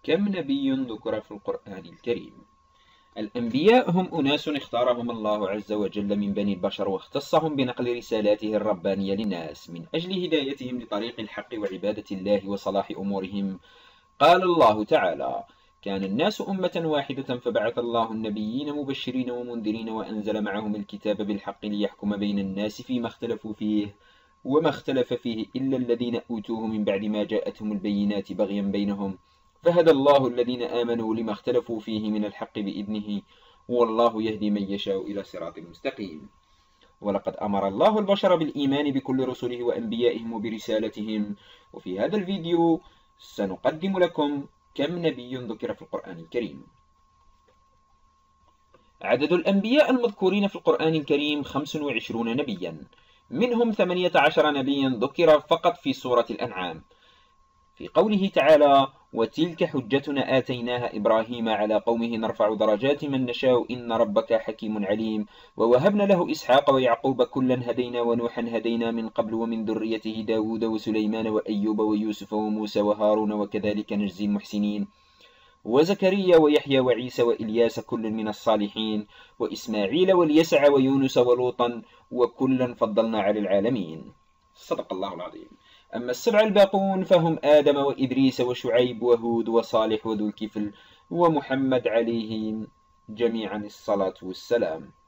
كم نبي ذكر في القرآن الكريم؟ الأنبياء هم أناس اختارهم الله عز وجل من بني البشر، واختصهم بنقل رسالاته الربانية للناس من أجل هدايتهم لطريق الحق وعبادة الله وصلاح أمورهم. قال الله تعالى: كان الناس أمة واحدة فبعث الله النبيين مبشرين ومنذرين وأنزل معهم الكتاب بالحق ليحكم بين الناس فيما اختلفوا فيه، وما اختلف فيه إلا الذين أوتوه من بعد ما جاءتهم البينات بغيا بينهم، فهدى الله الذين آمنوا لما اختلفوا فيه من الحق بإذنه، والله يهدي من يشاء إلى صراط مستقيم. ولقد أمر الله البشر بالإيمان بكل رسله وأنبيائهم وبرسالتهم. وفي هذا الفيديو سنقدم لكم كم نبي ذكر في القرآن الكريم. عدد الأنبياء المذكورين في القرآن الكريم 25 نبيا، منهم 18 نبيا ذكر فقط في سورة الأنعام، في قوله تعالى: وتلك حجتنا آتيناها إبراهيم على قومه نرفع درجات من نشاء إن ربك حكيم عليم، ووهبنا له إسحاق ويعقوب كلا هدينا ونوحا هدينا من قبل ومن ذريته داود وسليمان وأيوب ويوسف وموسى وهارون وكذلك نجزي المحسنين، وزكريا ويحيى وعيسى وإلياس كل من الصالحين، وإسماعيل واليسع ويونس ولوطا وكلا فضلنا على العالمين. صدق الله العظيم. أما السبع الباقون فهم آدم وإدريس وشعيب وهود وصالح وذو الكفل ومحمد عليهم جميعا الصلاة والسلام.